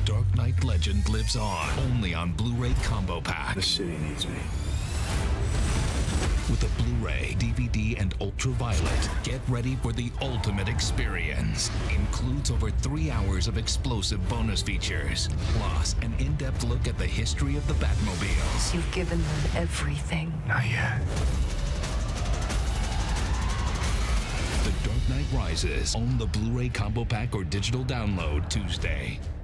Dark Knight legend lives on, only on Blu-ray Combo Pack. The city needs me. With a Blu-ray, DVD, and Ultraviolet, get ready for the ultimate experience. Includes over 3 hours of explosive bonus features, plus an in-depth look at the history of the Batmobiles. You've given them everything. Not yet. The Dark Knight Rises on the Blu-ray Combo Pack or digital download Tuesday.